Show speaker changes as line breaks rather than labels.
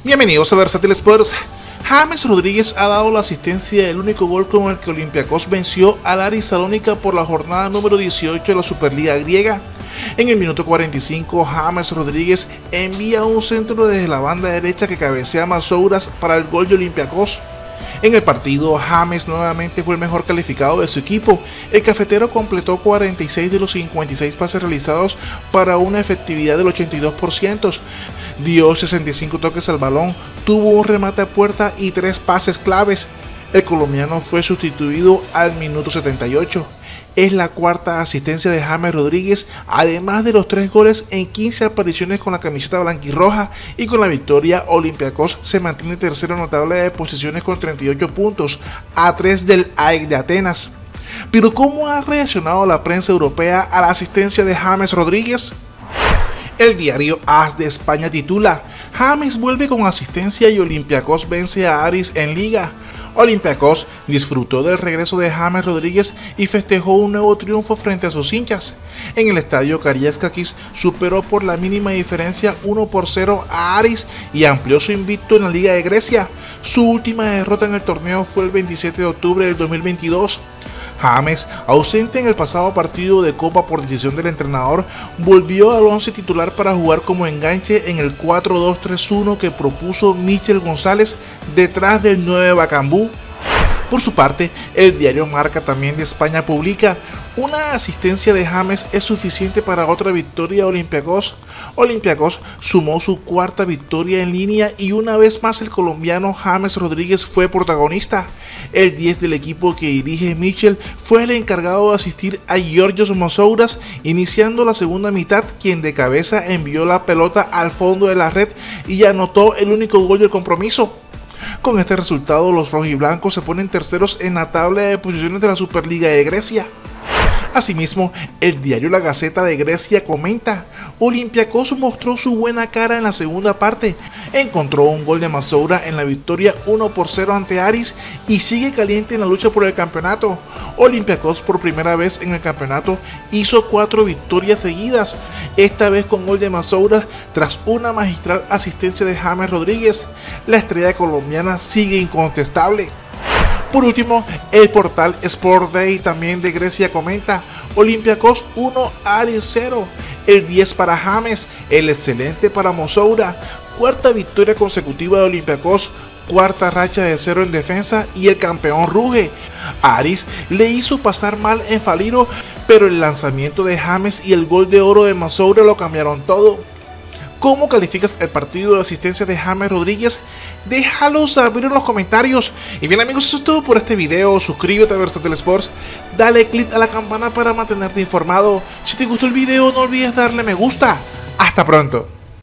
Bienvenidos a Versátil Sports. James Rodríguez ha dado la asistencia del único gol con el que Olympiacos venció al Aris Salónica por la jornada número 18 de la Superliga griega. En el minuto 45, James Rodríguez envía un centro desde la banda derecha que cabecea Masouras para el gol de Olympiacos. En el partido, James nuevamente fue el mejor calificado de su equipo. El cafetero completó 46 de los 56 pases realizados para una efectividad del 82%. Dio 65 toques al balón, tuvo un remate a puerta y 3 pases claves. El colombiano fue sustituido al minuto 78. Es la cuarta asistencia de James Rodríguez, además de los 3 goles en 15 apariciones con la camiseta blanquirroja, y con la victoria Olympiacos se mantiene tercero en la tabla de posiciones con 38 puntos, a 3 del AEK de Atenas. Pero ¿cómo ha reaccionado la prensa europea a la asistencia de James Rodríguez? El diario AS de España titula: James vuelve con asistencia y Olympiacos vence a Aris en Liga. Olympiacos disfrutó del regreso de James Rodríguez y festejó un nuevo triunfo frente a sus hinchas. En el estadio Karaiskakis superó por la mínima diferencia 1-0 a Aris y amplió su invicto en la Liga de Grecia. Su última derrota en el torneo fue el 27 de octubre del 2022. James, ausente en el pasado partido de Copa por decisión del entrenador, volvió al once titular para jugar como enganche en el 4-2-3-1 que propuso Michel González detrás del 9 Bakambu. Por su parte, el diario Marca, también de España, publica: una asistencia de James es suficiente para otra victoria de Olympiacos. Olympiacos sumó su cuarta victoria en línea y una vez más el colombiano James Rodríguez fue protagonista. El 10 del equipo que dirige Michel fue el encargado de asistir a Giorgos Masouras, iniciando la segunda mitad, quien de cabeza envió la pelota al fondo de la red y anotó el único gol del compromiso. Con este resultado, los rojiblancos se ponen terceros en la tabla de posiciones de la Superliga de Grecia. Asimismo, el diario La Gaceta de Grecia comenta: Olympiacos mostró su buena cara en la segunda parte, encontró un gol de Masoura en la victoria 1-0 ante Aris y sigue caliente en la lucha por el campeonato. Olympiacos, por primera vez en el campeonato, hizo 4 victorias seguidas, esta vez con gol de Masoura tras una magistral asistencia de James Rodríguez. La estrella colombiana sigue incontestable. Por último, el portal Sport Day, también de Grecia, comenta: Olympiacos 1, Aris 0, el 10 para James, el excelente para Masoura, cuarta victoria consecutiva de Olympiacos, cuarta racha de 0 en defensa y el campeón ruge. Aris le hizo pasar mal en Faliro, pero el lanzamiento de James y el gol de oro de Masoura lo cambiaron todo. ¿Cómo calificas el partido de asistencia de James Rodríguez? Déjalo saber en los comentarios. Y bien amigos, eso es todo por este video. Suscríbete a Versátil Sports, dale click a la campana para mantenerte informado. Si te gustó el video, no olvides darle me gusta. Hasta pronto.